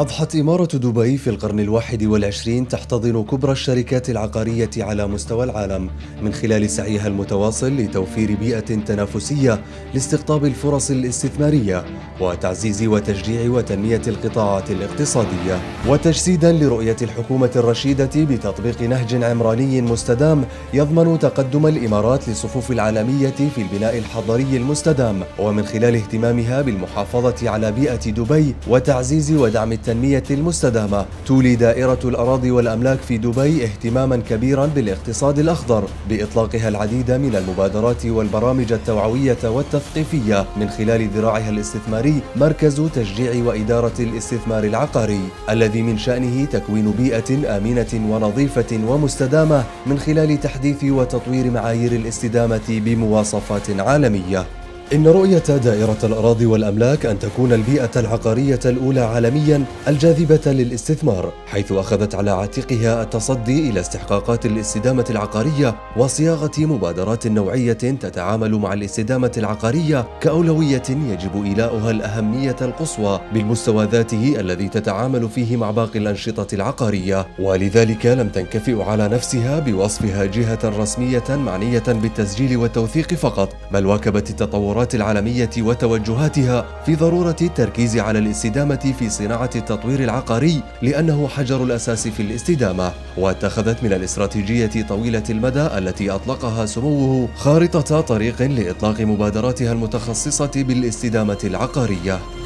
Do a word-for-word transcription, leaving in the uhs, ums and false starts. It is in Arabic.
أضحت إمارة دبي في القرن الواحد والعشرين تحتضن كبرى الشركات العقارية على مستوى العالم من خلال سعيها المتواصل لتوفير بيئة تنافسية لاستقطاب الفرص الاستثمارية وتعزيز وتشجيع وتنمية القطاعات الاقتصادية، وتجسيدا لرؤية الحكومة الرشيدة بتطبيق نهج عمراني مستدام يضمن تقدم الإمارات للصفوف العالمية في البناء الحضري المستدام، ومن خلال اهتمامها بالمحافظة على بيئة دبي وتعزيز ودعم التنمية المستدامة. تولي دائرة الأراضي والأملاك في دبي اهتماما كبيرا بالاقتصاد الأخضر بإطلاقها العديد من المبادرات والبرامج التوعوية والتثقيفية، من خلال ذراعها الاستثماري مركز تشجيع وإدارة الاستثمار العقاري الذي من شأنه تكوين بيئة آمنة ونظيفة ومستدامة من خلال تحديث وتطوير معايير الاستدامة بمواصفات عالمية. إن رؤية دائرة الأراضي والأملاك أن تكون البيئة العقارية الأولى عالمياً الجاذبة للاستثمار، حيث أخذت على عاتقها التصدي إلى استحقاقات الاستدامة العقارية وصياغة مبادرات نوعية تتعامل مع الاستدامة العقارية كأولوية يجب إيلاؤها الأهمية القصوى بالمستوى ذاته الذي تتعامل فيه مع باقي الأنشطة العقارية، ولذلك لم تنكفئ على نفسها بوصفها جهة رسمية معنية بالتسجيل والتوثيق فقط، بل واكبت التطورات العالمية وتوجهاتها في ضرورة التركيز على الاستدامة في صناعة التطوير العقاري لأنه حجر الأساس في الاستدامة، واتخذت من الاستراتيجية طويلة المدى التي أطلقها سموه خارطة طريق لإطلاق مبادراتها المتخصصة بالاستدامة العقارية.